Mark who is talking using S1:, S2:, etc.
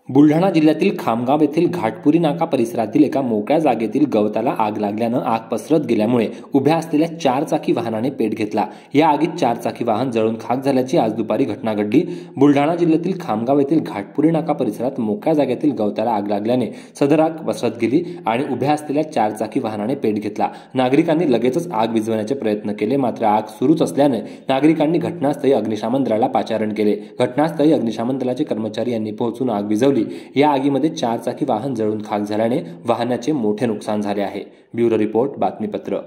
S1: बुलढाणा जिल्ह्यातील खामगाव येथील घाटपुरी नाका परिसरातील एका मोकळ्या जागेतील गवताला आग लागल्यानं आग पसरत गेल्यामुळे उभ्या असलेल्या 4 चाकी वाहनाने पेट घेतला। या आगीत 4 चाकी वाहन जळून खाक झाल्याची आज दुपारी घटना घडली। बुलढाणा जिल्ह्यातील खामगाव येथील घाटपुरी नाका परिसरात मोकळ्या जागेतील गवताला आग लागल्याने सदर आग पसरत गेली आणि उभ्या असलेल्या 4 चाकी वाहनाने पेट घेतला। नागरिकांनी लगेचच आग विझवण्याचे प्रयत्न केले, मात्र आग सुरूच असल्याने नागरिकांनी घटनास्थळी अग्निशमन दलाला पाचारण केले। घटनास्थळी अग्निशमन दलाचे कर्मचारी यांनी पोहोचून आग विझवली। या आगीमध्ये 4 चाकी वाहन जळून खाक झाल्याने वाहनाचे मोठे नुकसान झाले आहे। ब्युरो रिपोर्ट, बातमीपत्र।